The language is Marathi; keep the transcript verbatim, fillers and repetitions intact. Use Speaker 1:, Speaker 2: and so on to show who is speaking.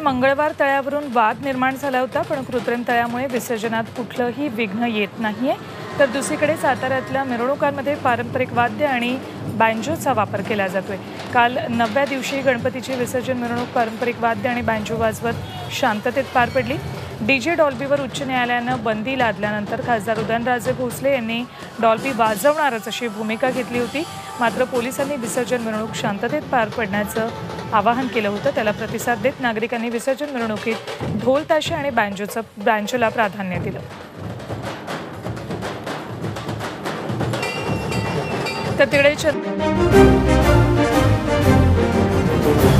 Speaker 1: मंगळवार तळ्यावरून वाद निर्माण झाला होता, पण कृत्रिम तळ्यामुळे विसर्जनात कुठलंही विघ्न येत नाहीये। तर दुसरीकडे साताऱ्यातल्या मिरवणुकांमध्ये पारंपरिक वाद्य आणि बँजोचा वापर केला जातोय। काल नवव्या दिवशी गणपतीची विसर्जन मिरवणूक पारंपरिक वाद्य आणि बँजो वाजवत शांततेत पार पडली। डीजे डॉल्बीवर उच्च न्यायालयानं बंदी लादल्यानंतर खासदार उदयनराजे भोसले यांनी डॉल्बी वाजवणारच अशी भूमिका घेतली होती। मात्र पोलिसांनी विसर्जन मिरवणूक शांततेत पार पडण्याचं आवाहन केलं होतं। त्याला प्रतिसाद देत नागरिकांनी विसर्जन मिरवणुकीत ढोल ताशे आणि बँजोचं बँजोला प्राधान्य दिलं। तर तिकडे